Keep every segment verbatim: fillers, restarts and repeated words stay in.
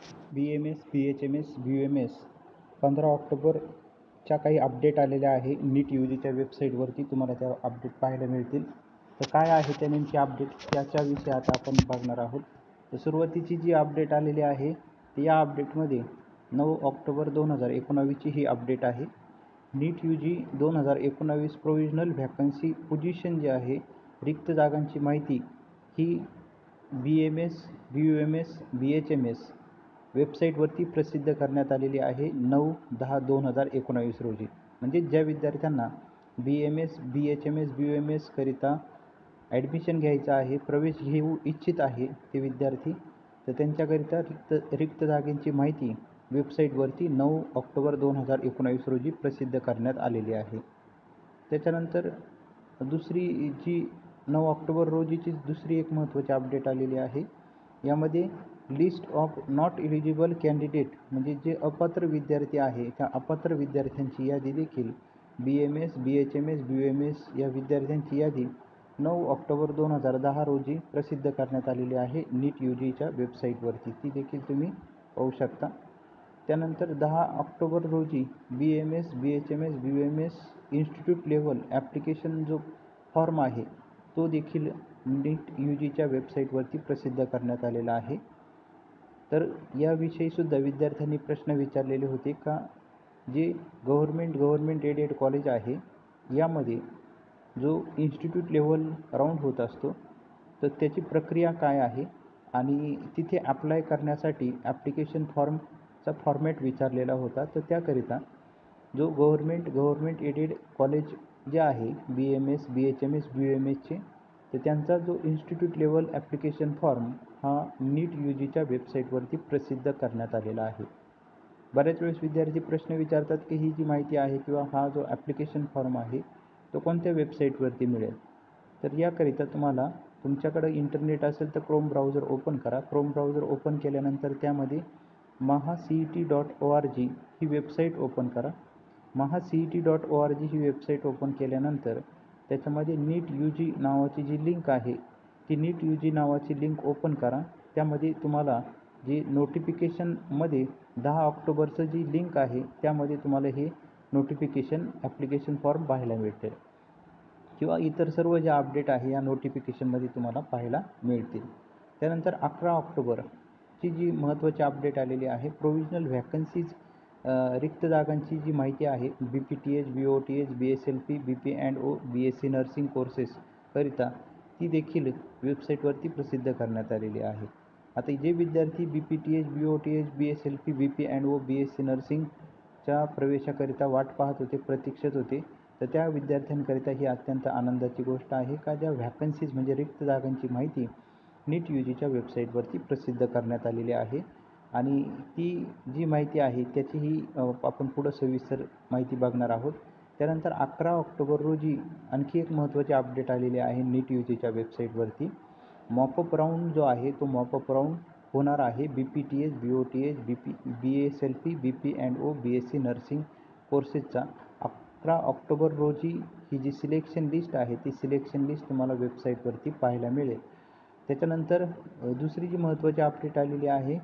बी M S, B H M S, B U M S पंधरा ऑक्टोबरच्या काही update आलेल्या आहे. नीट यू जीच्या वेबसाईटवरती तुम्हाला त्या अपडेट पाहायला मिळतील. तर काय आहे त्या नेमकी अपडेट, त्याच्याविषयी आता आपण बघणार आहोत. तर सुरुवातीची जी अपडेट आलेली आहे ती या अपडेटमध्ये नऊ ऑक्टोबर दोन हजार एकोणावीसची ही अपडेट आहे. नीट यू जी दोन हजार एकोणावीस प्रोविजनल व्हॅकन्सी पोझिशन जी आहे, रिक्त जागांची माहिती ही B M S, B U M S, B H M S वेबसाईटवरती प्रसिद्ध करण्यात आलेली आहे नऊ दहा दोन हजार एकोणावीस रोजी. म्हणजे ज्या विद्यार्थ्यांना B M S, B H M S, B U M एसकरिता ॲडमिशन घ्यायचं आहे, प्रवेश घेऊ इच्छित आहे ते विद्यार्थी, तर त्यांच्याकरिता रिक्त रिक्त जागेची माहिती वेबसाईटवरती नऊ ऑक्टोबर दोन हजार एकोणावीस रोजी प्रसिद्ध करण्यात आलेली आहे. त्याच्यानंतर दुसरी जी नऊ ऑक्टोबर रोजीची दुसरी एक महत्त्वाची अपडेट आलेली आहे. यामध्ये list of not eligible candidate म्हणजे जे अपात्र विद्यार्थी आहे त्या अपात्र विद्यार्थ्यांची यादी देखील B M S, B H M S, B U M S या विद्यार्थ्यांची यादी नऊ ऑक्टोबर दोन हजार दहा रोजी प्रसिद्ध करण्यात आलेली आहे नीट यू जीच्या वेबसाईटवरती. ती देखील तुम्ही पाहू शकता. त्यानंतर दहा ऑक्टोबर रोजी B M S, B H M S, B U M S institute level application जो फॉर्म आहे तो देखील नीट यू जीच्या वेबसाईटवरती प्रसिद्ध करण्यात आलेला आहे. तर याविषयीसुद्धा विद्यार्थ्यांनी प्रश्न विचारलेले होते का जे गव्हर्मेंट गव्हर्मेंट एडेड कॉलेज आहे यामध्ये जो इन्स्टिट्यूट लेवल राऊंड होत असतो तर त्याची प्रक्रिया काय आहे आणि तिथे अप्लाय करण्यासाठी ॲप्लिकेशन फॉर्मचा फॉर्मॅट विचारलेला होता. तर त्याकरिता जो गव्हर्मेंट गव्हर्मेंट एडेड कॉलेज जे आहे B M S, B H M S, B U M एसचे, तर त्यांचा जो इन्स्टिट्यूट लेवल ॲप्लिकेशन फॉर्म हा नीट यू जीच्या वेबसाईटवरती प्रसिद्ध करण्यात आलेला आहे. बऱ्याच वेळेस विद्यार्थी प्रश्न विचारतात की ही जी माहिती आहे किंवा हा जो ॲप्लिकेशन फॉर्म आहे तो कोणत्या वेबसाईटवरती मिळेल. तर याकरिता तुम्हाला तुमच्याकडे इंटरनेट असेल तर क्रोम ब्राउझर ओपन करा. क्रोम ब्राउझर ओपन केल्यानंतर त्यामध्ये Maha C E T dot O R G ही वेबसाईट ओपन करा. Maha C E T dot O R G ही वेबसाईट ओपन केल्यानंतर त्याच्यामध्ये नीट यू जी नावाची जी लिंक आहे ती नीट यू जी नावाची लिंक ओपन करा. त्यामध्ये तुम्हाला जी नोटिफिकेशनमध्ये दहा ऑक्टोबरचं जी लिंक आहे त्यामध्ये तुम्हाला हे नोटिफिकेशन ॲप्लिकेशन फॉर्म पाहायला मिळते किंवा इतर सर्व ज्या अपडेट आहे या नोटिफिकेशनमध्ये तुम्हाला पाहायला मिळतील. त्यानंतर अकरा ऑक्टोबरची जी महत्त्वाची अपडेट आलेली आहे प्रोविजनल व्हॅकन्सीज रिक्त जागांची जी माहिती आहे B P T H, B O T H, B S L P, B P and O, B S C nursing कोर्सेसकरिता ती देखील वेबसाईटवरती प्रसिद्ध करण्यात आलेली आहे. आता जे विद्यार्थी B P T H, B O T H, B S L P, B P and O, B S C नर्सिंगच्या प्रवेशाकरिता वाट पाहत होते, प्रतीक्षेत होते, तर त्या विद्यार्थ्यांकरिता ही अत्यंत आनंदाची गोष्ट आहे का ज्या व्हॅकन्सीज म्हणजे रिक्त जागांची माहिती नीट यू जीच्या वेबसाईटवरती प्रसिद्ध करण्यात आलेली आहे. आणि ती जी माहिती आहे त्याचीही आपण पुढं सविस्तर माहिती बघणार आहोत. त्यानंतर अकरा ऑक्टोबर रोजी आणखी एक महत्त्वाची अपडेट आलेली आहे नीट यू जीच्या वेबसाईटवरती. मॉपअप राऊंड जो आहे तो मॉपअप राऊंड होणार आहे B P T H, B O T H, B P B S L P, B P and O, B S C nursing कोर्सेसचा. अकरा ऑक्टोबर रोजी ही जी सिलेक्शन लिस्ट आहे ती सिलेक्शन लिस्ट तुम्हाला वेबसाईटवरती पाहायला मिळेल. त्याच्यानंतर दुसरी जी महत्त्वाची अपडेट आलेली आहे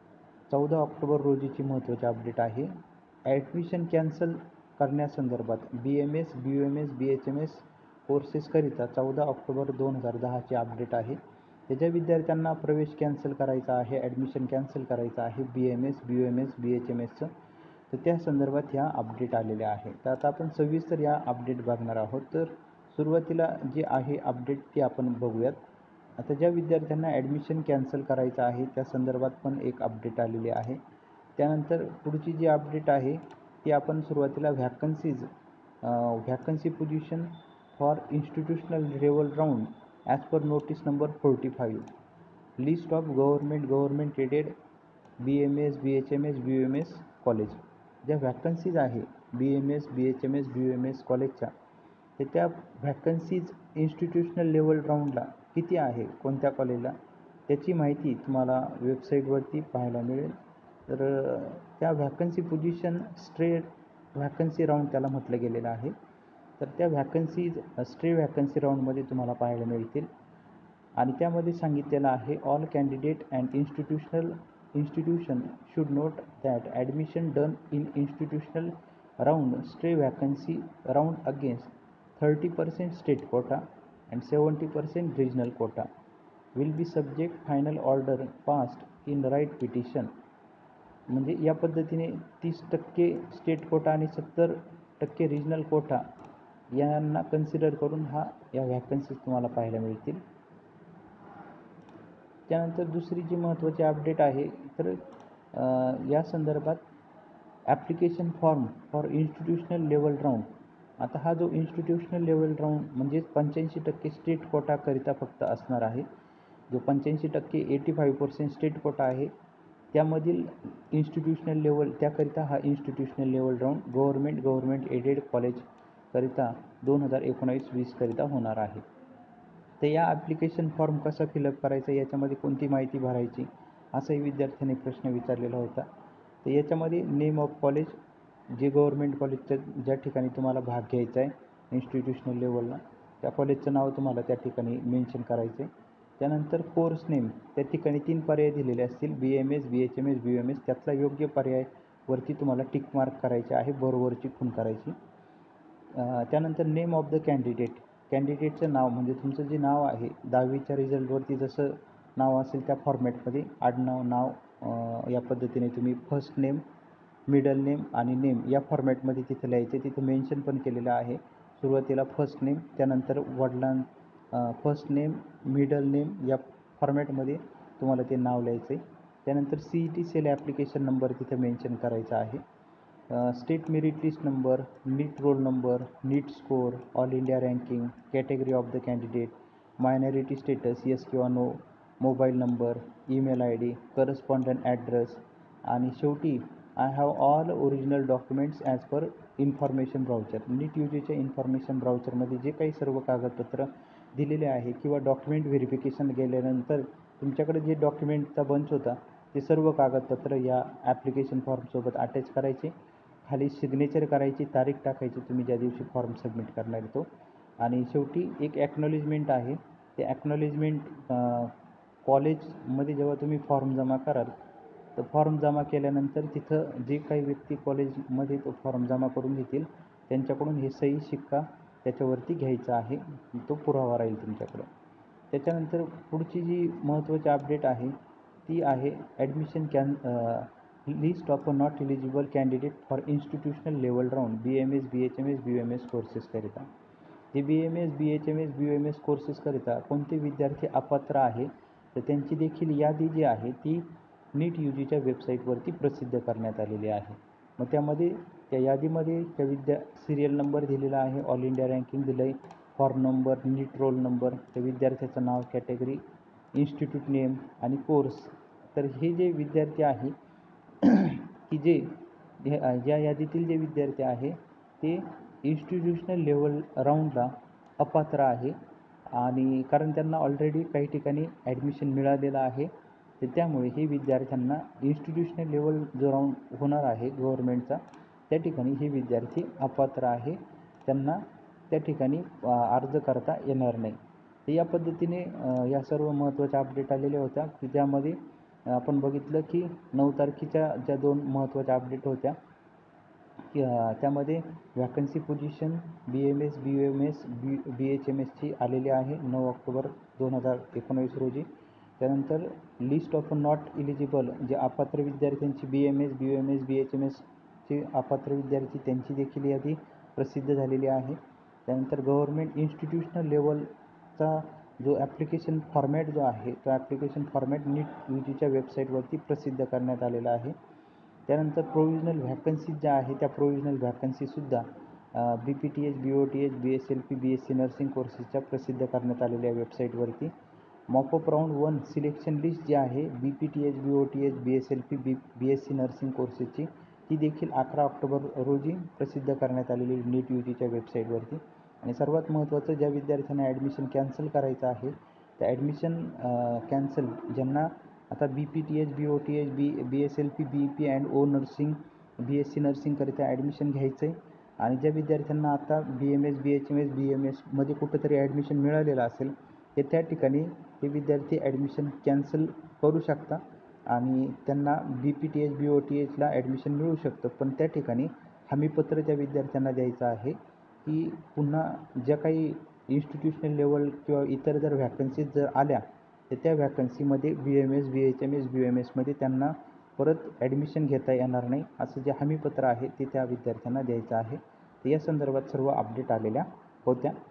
चौदा ऑक्टोबर रोजीची महत्त्वाची अपडेट आहे ॲडमिशन कॅन्सल करण्यासंदर्भात B M S, B U M S, B H M S कोर्सेसकरिता चौदा ऑक्टोबर दोन हजार दहाची अपडेट आहे. त्याच्या विद्यार्थ्यांना प्रवेश कॅन्सल करायचा आहे, ॲडमिशन कॅन्सल करायचं आहे B M S, B U M S, B H M एसचं, तर त्या संदर्भात ह्या अपडेट आलेल्या आहे. तर आता आपण सविस्तर या अपडेट बघणार आहोत. तर सुरुवातीला जी आहे अपडेट ती आपण बघूयात. आता ज्या विद्यार्थ्यांना ॲडमिशन कॅन्सल करायचं आहे त्या संदर्भात पण एक अपडेट आलेली आहे. त्यानंतर पुढची जी अपडेट आहे ती आपण सुरुवातीला vacancies vacancy position for institutional level round as per notice number forty five list of government government aided B M S, B H M S, B U M S college. ज्या vacancies आहे B M S, B H M S, B U M S कॉलेजच्या तर त्या vacancies institutional level राऊंडला किती आहे कोणत्या कॉलेजला त्याची माहिती तुम्हाला वेबसाईटवरती पाहायला मिळेल. तर त्या vacancy position straight vacancy round त्याला म्हटलं गेलेलं आहे. तर त्या व्हॅकन्सीज स्ट्रे व्हॅकन्सी राऊंडमध्ये तुम्हाला पाहायला मिळतील आणि त्यामध्ये सांगितलेलं आहे all candidate and institutional institution should note that admission done in institutional round stray vacancy round against thirty percent state quota and seventy percent regional quota will be subject final order passed in right petition. म्हणजे या पद्धतीने तीस टक्के state quota आणि सत्तर टक्के regional Kota यांना consider करून हा या व्हॅकन्सीज तुम्हाला पाहायला मिळतील. त्यानंतर दुसरी जी महत्त्वाची अपडेट आहे तर या संदर्भात application form for institutional level round. आता हा जो इन्स्टिट्यूशनल लेवल राऊंड म्हणजेच पंच्याऐंशी टक्के स्टेट कोटाकरिता फक्त असणार आहे. जो पंच्याऐंशी टक्के eighty five percent state quota आहे त्यामधील इन्स्टिट्यूशनल लेवल त्याकरिता हा institutional level round government government aided कॉलेजकरिता दोन हजार एकोणावीस वीसकरिता होणार आहे. तर या ॲप्लिकेशन फॉर्म कसा फिलअप करायचा, याच्यामध्ये कोणती माहिती भरायची, असाही विद्यार्थ्यांनी प्रश्न विचारलेला होता. तर याच्यामध्ये नेम ऑफ कॉलेज, जे गव्हर्मेंट कॉलेजच्या ज्या ठिकाणी तुम्हाला भाग घ्यायचा आहे इन्स्टिट्यूशनल लेवलला त्या कॉलेजचं नाव तुम्हाला त्या ठिकाणी मेन्शन करायचं आहे. त्यानंतर कोर्स नेम, त्या ठिकाणी तीन पर्याय दिलेले असतील, B M S, B H M S, B U M S. त्यातला योग्य पर्यायवरती तुम्हाला टिक मार्क करायचे आहे, बरोबरची खूण करायची. त्यानंतर नेम ऑफ द कॅन्डिडेट, कॅन्डिडेटचं नाव म्हणजे तुमचं जे नाव आहे दहावीच्या रिझल्टवरती जसं नाव असेल त्या फॉर्मॅटमध्ये आडनाव नाव या पद्धतीने तुम्ही फर्स्ट नेम, मिडल नेम आणि नेम या फॉर्मॅटमध्ये तिथं लिहायचे. तिथं मेन्शन पण केलेलं आहे. सुरुवातीला फर्स्ट नेम, त्यानंतर वडिलां फर्स्ट नेम, मिडल नेम या फॉर्मॅटमध्ये तुम्हाला ते नाव लिहायचं आहे. त्यानंतर C E T cell application number तिथं मेन्शन करायचा आहे. State merit list number, NEET roll number, NEET score, all India ranking, category of the candidate, minority status yes किंवा no, mobile number, email I D, correspondent address आणि शेवटी I have all original documents as per information brochure. NEET U जीच्या information ब्राउचरमध्ये जे काही सर्व कागदपत्र दिलेले आहे किंवा डॉक्युमेंट व्हेरिफिकेशन गेल्यानंतर तुमच्याकडे जे डॉक्युमेंटचा बंच होता ते सर्व कागदपत्र या ॲप्लिकेशन फॉर्मसोबत अटॅच करायचे. खाली सिग्नेचर करायची, तारीख टाकायची तुम्ही ज्या दिवशी फॉर्म सबमिट करणार तो, आणि शेवटी एक ॲक्नॉलेजमेंट आहे. ते ॲक्नॉलेजमेंट कॉलेजमध्ये जेव्हा तुम्ही फॉर्म जमा कराल तर फॉर्म जमा केल्यानंतर तिथं जे काही व्यक्ती कॉलेजमध्ये तो फॉर्म जमा करून घेतील त्यांच्याकडून हे सही शिक्का त्याच्यावरती घ्यायचा आहे, तो पुरावा राहील तुमच्याकडं. त्याच्यानंतर पुढची जी महत्त्वाची अपडेट आहे ती आहे admission can list of not eligible candidate for institutional level round B M S, B H M S, B U M S कोर्सेसकरिता. जे B M S, B H M S, B U M S कोर्सेसकरिता कोणते विद्यार्थी अपात्र आहे तर त्यांची देखील यादी जी आहे ती नीट यू जीच्या वेबसाईटवरती प्रसिद्ध करण्यात आलेली आहे. मग त्यामध्ये त्या यादीमध्ये त्या विद्या सिरियल नंबर दिलेला आहे, ऑल इंडिया रँकिंग दिलं आहे, form number, NEET roll number, त्या विद्यार्थ्याचं नाव, कॅटेगरी, इन्स्टिट्यूट नेम आणि कोर्स. तर हे जे विद्यार्थी आहे की जे या यादीतील जे विद्यार्थी आहे ते इन्स्टिट्यूशनल लेवल राऊंडला अपात्र आहे आणि कारण त्यांना ऑलरेडी काही ठिकाणी ॲडमिशन मिळालेलं आहे. तर त्यामुळे हे विद्यार्थ्यांना इन्स्टिट्यूशनल लेवल जो राऊंड होणार आहे गव्हर्मेंटचा त्या ठिकाणी हे विद्यार्थी अपात्र आहे, त्यांना त्या ठिकाणी अर्ज करता येणार नाही. तर या पद्धतीने या सर्व महत्त्वाच्या अपडेट आलेल्या होत्या की ज्यामध्ये आपण बघितलं की नऊ तारखेच्या ज्या दोन महत्त्वाच्या अपडेट होत्या की त्यामध्ये vacancy position B M S, B U M S, B B H M एसची आलेली आहे नऊ ऑक्टोबर दोन हजार एकोणावीस रोजी. त्यानंतर लिस्ट ऑफ नॉट इलिजिबल जे अपात्र विद्यार्थ्यांची B M S, B U M S, B H M एसचे अपात्र विद्यार्थी त्यांची देखील यादी प्रसिद्ध झालेली आहे. त्यानंतर गव्हर्मेंट इन्स्टिट्यूशनल लेवलचा जो ॲप्लिकेशन फॉर्मॅट जो आहे तो ॲप्लिकेशन फॉर्मॅट नीट यू जीच्या वेबसाईटवरती प्रसिद्ध करण्यात आलेला आहे. त्यानंतर प्रोव्हिजनल व्हॅकन्सीज ज्या आहे त्या प्रोव्हिजनल व्हॅकन्सीसुद्धा B P T H, B O T H, B S L P, B S C nursing कोर्सेसच्या प्रसिद्ध करण्यात आलेल्या वेबसाईटवरती. Mop up round one selection list जी आहे B P T H, B O T H, B S L P, B B S C nursing कोर्सेसची ती देखील अकरा ऑक्टोबर रोजी प्रसिद्ध करण्यात आलेली नीट यू जीच्या वेबसाईटवरती. आणि सर्वात महत्त्वाचं, ज्या विद्यार्थ्यांना ॲडमिशन कॅन्सल करायचं आहे तर ॲडमिशन कॅन्सल ज्यांना आता B P T H, B O T H, B B S L P, B P and O nursing, B S C नर्सिंगकरिता ॲडमिशन घ्यायचं आहे आणि ज्या विद्यार्थ्यांना आता B M S, B H M S, B M एसमध्ये कुठंतरी admission मिळालेलं असेल ते त्या ठिकाणी हे विद्यार्थी ॲडमिशन कॅन्सल करू शकता आणि त्यांना B P T H B O T एचला ॲडमिशन मिळू शकतं. पण त्या ठिकाणी हमीपत्र त्या विद्यार्थ्यांना द्यायचं आहे की पुन्हा ज्या काही इन्स्टिट्यूशनल लेवल किंवा इतर जर व्हॅकन्सीज जर आल्या तर त्या व्हॅकन्सीमध्ये B M S B H M S B M एसमध्ये त्यांना परत ॲडमिशन घेता येणार नाही असं जे हमीपत्र आहे ते त्या विद्यार्थ्यांना द्यायचं आहे. तर या संदर्भात सर्व अपडेट आलेल्या होत्या.